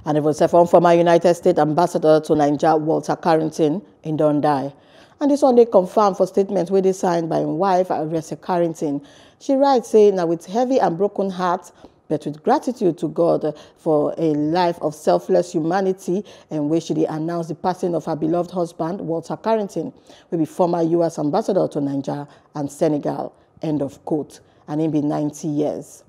And it was a former United States ambassador to Nigeria, Walter Carrington, in don die. And this one they confirmed for statements where they signed by his wife, Carrington. She writes saying that with heavy and broken heart, but with gratitude to God for a life of selfless humanity, and where she announced the passing of her beloved husband, Walter Carrington, will be former U.S. ambassador to Nigeria and Senegal. End of quote. And he be 90 years.